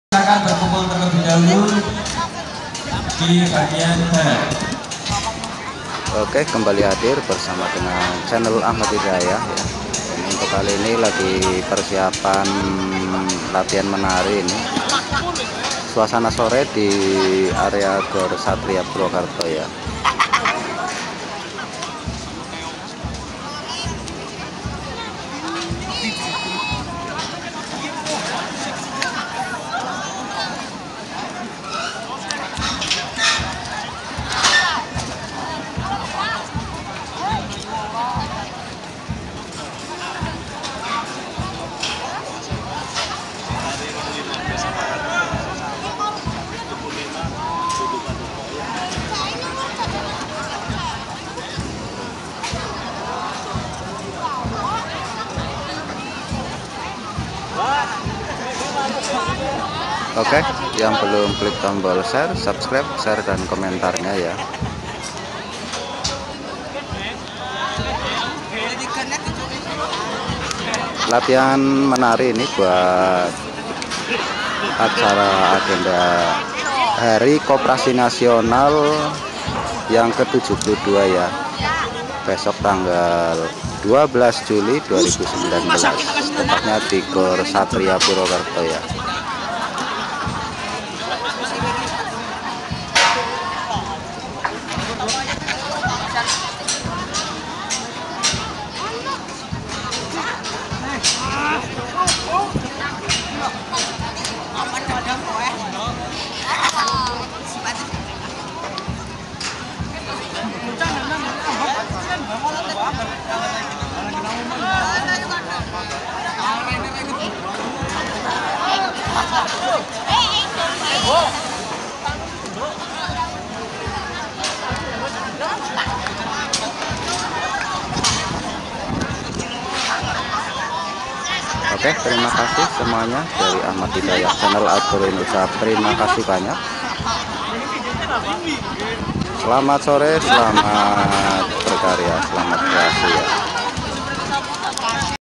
Silakan berkumpul terlebih dahulu di bagian barat. Oke, kembali hadir bersama dengan channel Ahmad Hidayah ya. Ini untuk kali ini lagi persiapan latihan menari ini. Suasana sore di area Gor Satria Purwokerto ya. Oke, yang belum klik tombol share, subscribe, share, dan komentarnya ya. Latihan menari ini buat acara agenda Hari Koperasi Nasional yang ke-72 ya. Besok tanggal 12 Juli 2019, tepatnya di Gor Satria Purwokerto ya. Oke, terima kasih semuanya dari Ahmad Hidayah channel Atur Indonesia. Terima kasih banyak. Selamat sore, selamat berkarya, selamat kreasi ya.